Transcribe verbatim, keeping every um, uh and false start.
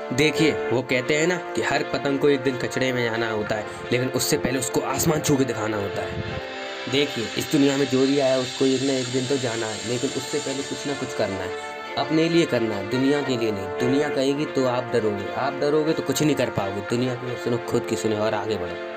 देखिए, वो कहते हैं ना कि हर पतंग को एक दिन कचड़े में जाना होता है, लेकिन उससे पहले उसको आसमान छू के दिखाना होता है। देखिए, इस दुनिया में जो भी आया उसको एक ना एक दिन तो जाना है, लेकिन उससे पहले कुछ ना कुछ करना है। अपने लिए करना है, दुनिया के लिए नहीं। दुनिया कहेगी तो आप डरोगे, आप डरोगे तो कुछ नहीं कर पाओगे। दुनिया की मत सुनो, खुद की सुनो और आगे बढ़ो।